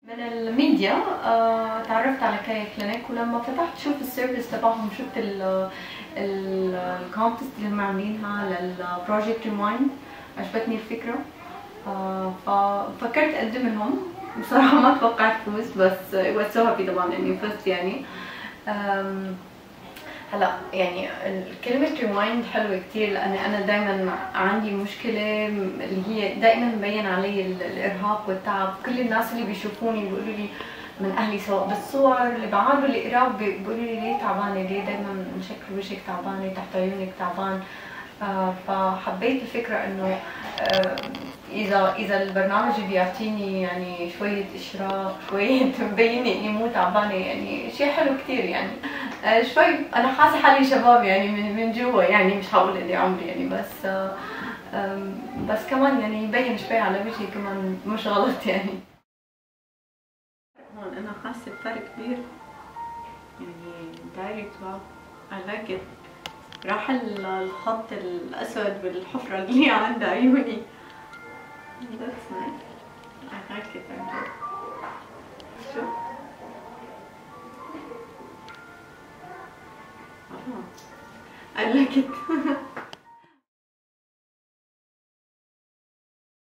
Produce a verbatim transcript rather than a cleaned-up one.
من الميديا آه، تعرفت على كايا كلينيك، ولما فتحت شوف السيرفيس تبعهم شفت الكونتست اللي هم عاملينها للبروجكت ريمايند، عجبتني الفكره. آه، ففكرت اقدم لهم. بصراحه ما توقعت فوز، بس was so happy طبعا اني فزت يعني. هلا يعني كلمة ريوايند حلوة كتير، لأني أنا دايما عندي مشكلة اللي هي دايما مبين علي الإرهاق والتعب. كل الناس اللي بيشوفوني بيقولوا لي من أهلي، سواء بالصور اللي بعملوا القراء بيقولوا لي ليه تعبانة، ليه دايما شكل وجهك تعبانة، تحت عيونك تعبان. آه فحبيت الفكرة إنه آه إذا إذا البرنامج بيعطيني يعني شوية إشراق، شوية مبينة إني مو تعبانة، يعني شيء حلو كتير يعني. آه شوي أنا حاسة حالي شباب يعني من من جوا، يعني مش هقول إني عمري يعني، بس آه بس كمان يعني يبين شوي على وجهي كمان، مش غلط يعني. هون أنا حاسة بفرق كبير يعني. دايركت واو I like it. راح الخط الأسود بالحفرة اللي عند عيوني. That's nice. I like it actually. شو؟ آه. I like it.